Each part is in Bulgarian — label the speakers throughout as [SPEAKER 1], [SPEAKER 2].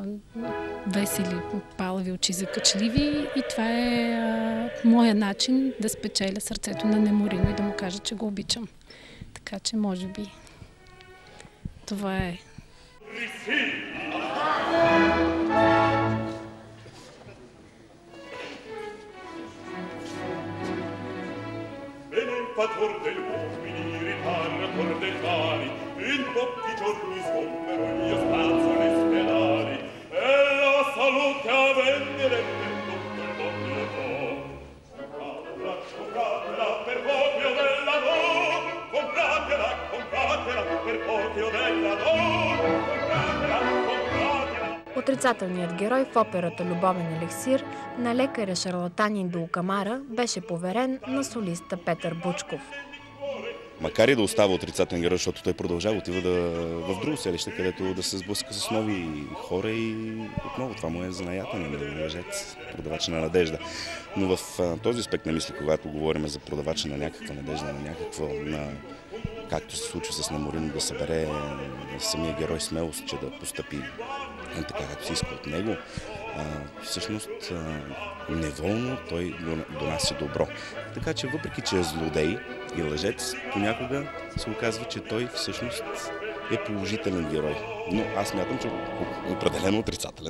[SPEAKER 1] весели, палави очи закачливи и това е моя начин да спечеля сърцето на Неморино и да му кажа, че го обичам. Така че, може би, това е.
[SPEAKER 2] Benefactor degli uomini, riparatore dei mali, in pochi giorni sgombero io spazzo le spedali, e la salute a vendere per tutto il mondo. Compratela per pochio della donna, compratela per pochio della donna, compratela.
[SPEAKER 3] Отрицателният герой в операта «Любовен еликсир» на лекаря шарлатанин до Камара беше поверен на солиста Петър Бучков.
[SPEAKER 4] Макар и да остава отрицателен герой, защото той продължава, отива в друго селище, където да се сблъска с нови хора и отново това му е занаята на лъжец, продавач на надежда. Но в този аспект на мисли, когато говорим за продавача на някаква надежда, както се случва с Неморино, да събере самия герой смелост, че да постъпи така, както се иска от него, всъщност неволно той донася добро. Така че въпреки, че е злодей и лъжец, понякога се оказва, че той всъщност е положителен герой. Но аз мятам, че определено отрицателен.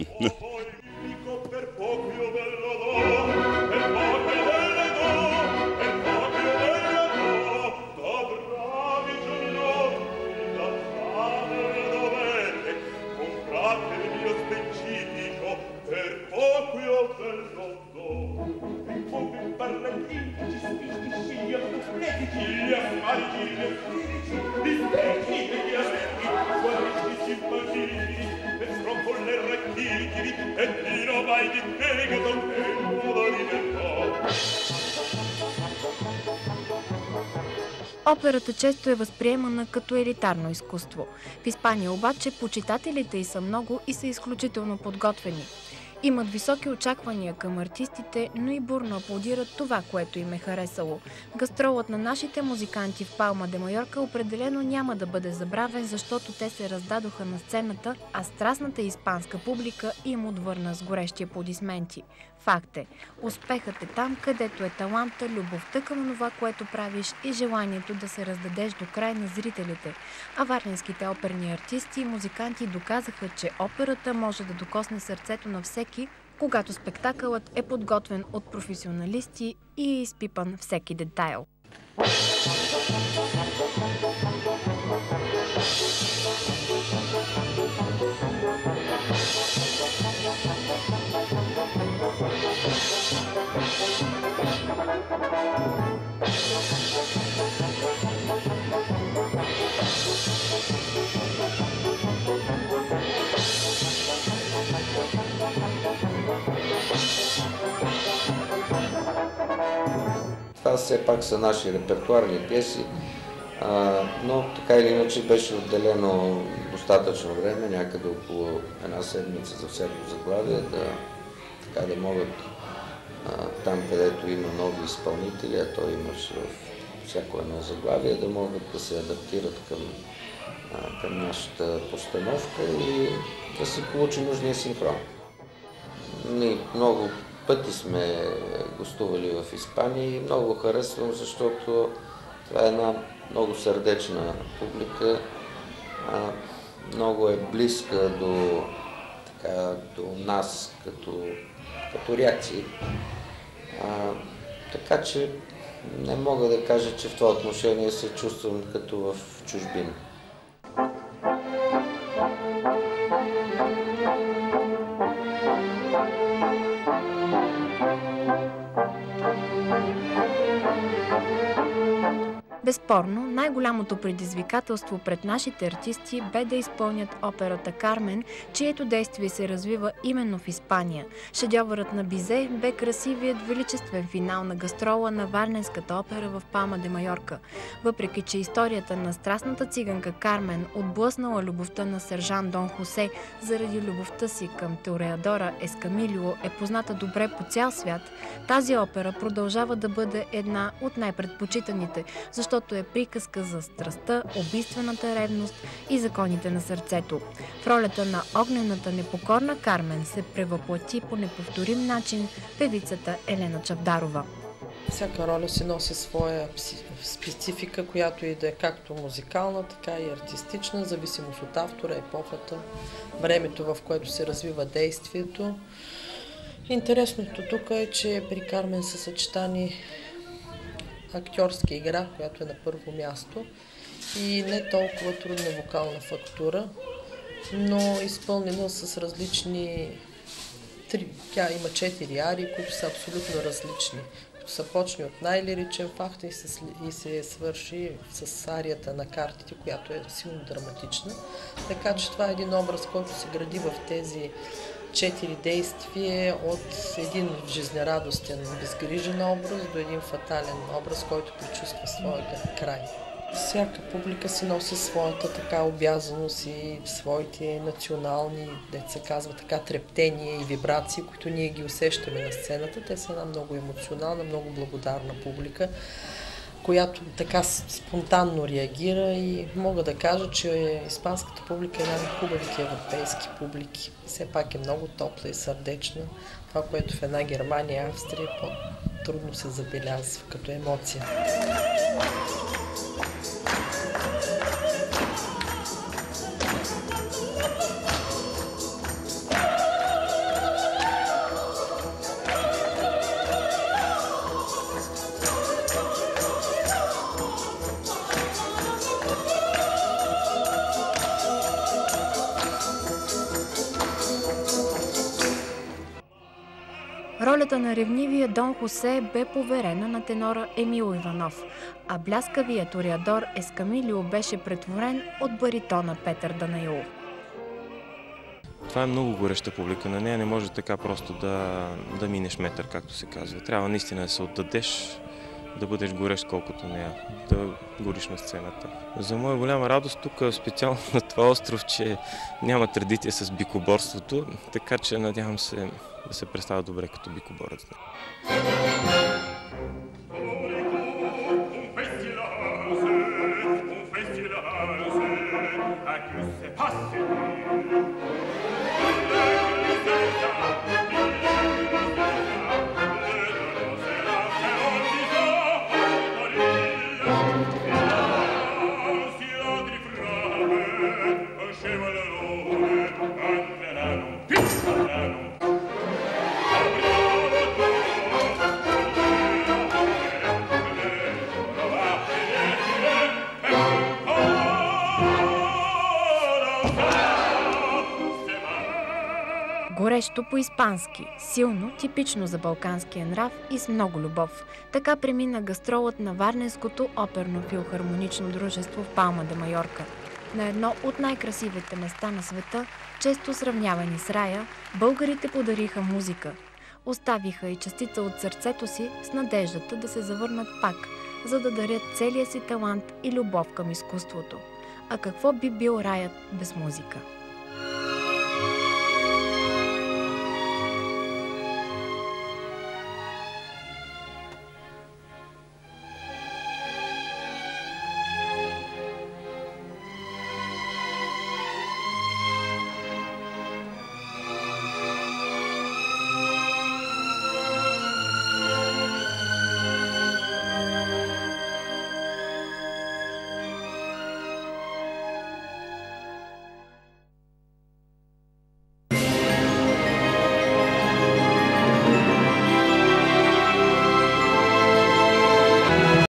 [SPEAKER 3] Операта често е възприемана като елитарно изкуство. В Испания обаче почитателите й са много и са изключително подготвени. Имат високи очаквания към артистите, но и бурно аплодират това, което им е харесало. Гастролът на нашите музиканти в Палма де Майорка определено няма да бъде забравен, защото те се раздадоха на сцената, а страстната испанска публика им отвърна с горещи аплодисменти. Факт е, успехът е там, където е таланта, любовта към това, което правиш и желанието да се раздадеш до край на зрителите. А варненските оперни артисти и музиканти доказаха, че операта може да докосне сърцето на всеки, когато спектакълът е подготвен от професионалисти и е изпипан всеки детайл.
[SPEAKER 5] Това все пак са наши репертуарни пиеси, но така или иначе беше отделено достатъчно време, някъде около една седмица за всяко заглавие, да могат там, където има нови изпълнители, а той имаше в всяко едно заглавие, да могат да се адаптират към нашата постановка и да се получи нужния синхрон. Ние много пъти сме гостували в Испания и много харесвам, защото това е една много сърдечна публика, много е близка до нас като реакции. Така че не мога да кажа, че в това отношение се чувствам като в чужбина.
[SPEAKER 3] Безспорно, най-голямото предизвикателство пред нашите артисти бе да изпълнят операта «Кармен», чието действие се развива именно в Испания. Шедьовърът на Бизе бе красивият величествен финал на гастрола на Варненската опера в Палма де Майорка. Въпреки че историята на страстната циганка Кармен отблъснала любовта на сержант Дон Хосе заради любовта си към Тореадора Ескамилио е позната добре по цял свят, тази опера продължава да бъде една от най-предпочитаните, защото защото е приказка за страстта, убийствената ревност и законите на сърцето. В ролята на огнената непокорна Кармен се превъплати по неповторим начин певицата Елена Чавдарова.
[SPEAKER 6] Всяка роля си носи своя специфика, която и да е както музикална, така и артистична, в зависимост от автора, епохата, времето, в което се развива действието. Интересното тук е, че при Кармен са съчетани актьорска игра, която е на първо място, и не толкова трудна вокална фактура, но изпълнена с различни... Тя има 4 арии, които са абсолютно различни. Започне от най-лиричен факт и се свърши с арията на картите, която е силно драматична. Така че това е един образ, който се гради в тези 4 действия от един жизнерадостен, безгрижен образ до един фатален образ, който пречувства своята край. Всяка публика си носи своята така обязаност и своите национални, деца се казва така, трептения и вибрации, които ние ги усещаме на сцената. Те са една много емоционална, много благодарна публика, която така спонтанно реагира, и мога да кажа, че испанската публика е една от хубавите европейски публики. Все пак е много топла и сърдечна. Това, което в една Германия и Австрия по-трудно се забелязва като емоция.
[SPEAKER 3] Ролята на ревнивия Дон Хосе бе поверена на тенора Емил Иванов, а бляскавият Тореадор Ескамилио беше претворен от баритона Петър Данаилов.
[SPEAKER 7] Това е много гореща публика. На нея не може така просто да минеш метър, както се казва. Трябва наистина да се отдадеш, да бъдеш горещ колкото нея, да гориш на сцената. За моя голяма радост тук, специално на това остров, че няма традиция с бикоборството, така че надявам се да се представя добре като бикоборец.
[SPEAKER 3] Горещо по-испански, силно, типично за балканския нрав и с много любов. Така премина гастролът на Варненското оперно филхармонично дружество в Палма де Майорка. На едно от най-красивите места на света, често сравнявани с рая, българите подариха музика. Оставиха и частица от сърцето си с надеждата да се завърнат пак, за да дарят целия си талант и любов към изкуството. А какво би бил раят без музика?